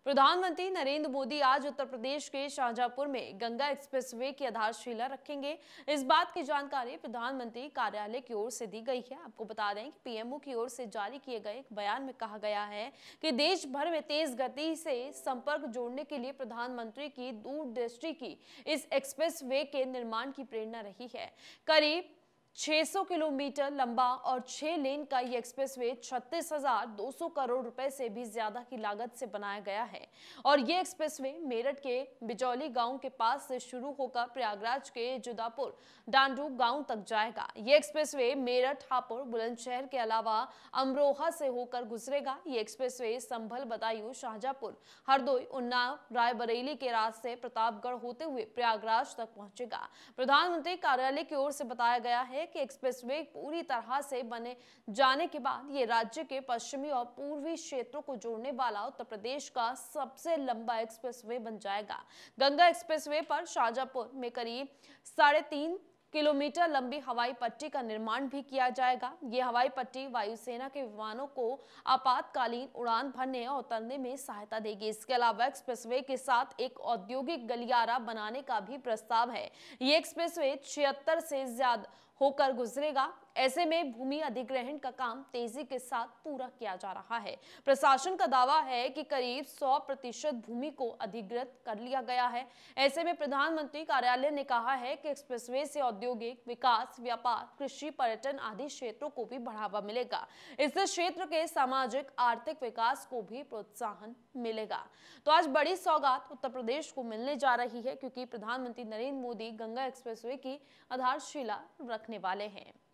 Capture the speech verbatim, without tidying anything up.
प्रधानमंत्री नरेंद्र मोदी आज उत्तर प्रदेश के शाहजहांपुर में गंगा एक्सप्रेसवे की आधारशिला रखेंगे। इस बात की जानकारी प्रधानमंत्री कार्यालय की ओर से दी गई है। आपको बता दें कि पीएमओ की ओर से जारी किए गए एक बयान में कहा गया है कि देश भर में तेज गति से संपर्क जोड़ने के लिए प्रधानमंत्री की दूरदृष्टि की इस एक्सप्रेसवे के निर्माण की प्रेरणा रही है। करीब छह सौ किलोमीटर लंबा और छह लेन का ये एक्सप्रेसवे छत्तीस हजार दो सौ करोड़ रुपए से भी ज्यादा की लागत से बनाया गया है और ये एक्सप्रेसवे मेरठ के बिजौली गांव के पास से शुरू होकर प्रयागराज के जुदापुर डांडू गांव तक जाएगा। ये एक्सप्रेसवे मेरठ, हापुड़, बुलंदशहर के अलावा अमरोहा से होकर गुजरेगा। ये एक्सप्रेसवे संभल, बदायूं, शाहजहांपुर, हरदोई, उन्नाव, रायबरेली के रास्ते प्रतापगढ़ होते हुए प्रयागराज तक पहुंचेगा। प्रधानमंत्री कार्यालय की ओर से बताया गया है कि एक्सप्रेसवे पूरी तरह से बने जाने के बाद ये राज्य के पश्चिमी और पूर्वी क्षेत्रों को जोड़ने वाला उत्तर प्रदेश का सबसे लंबा एक्सप्रेसवे बन जाएगा। गंगा एक्सप्रेसवे पर शाहजहांपुर में करीब साढ़े तीन किलोमीटर लंबी हवाई पट्टी का निर्माण भी किया जाएगा। ये हवाई पट्टी वायुसेना के विमानों को आपातकालीन उड़ान भरने और उतरने में सहायता देगी। इसके अलावा एक्सप्रेसवे के साथ एक औद्योगिक गलियारा बनाने का भी प्रस्ताव है। ये एक्सप्रेसवे छिहत्तर से ज्यादा होकर गुजरेगा। ऐसे में भूमि अधिग्रहण का काम तेजी के साथ पूरा किया जा रहा है। प्रशासन का दावा है कि करीब सौ प्रतिशत भूमि को अधिग्रहित कर लिया गया है। ऐसे में प्रधानमंत्री कार्यालय ने कहा है कि एक्सप्रेसवे से औद्योगिक विकास, व्यापार, कृषि, पर्यटन आदि क्षेत्रों को भी बढ़ावा मिलेगा। इससे क्षेत्र के सामाजिक आर्थिक विकास को भी प्रोत्साहन मिलेगा। तो आज बड़ी सौगात उत्तर प्रदेश को मिलने जा रही है, क्योंकि प्रधानमंत्री नरेंद्र मोदी गंगा एक्सप्रेसवे की आधारशिला रखने वाले हैं।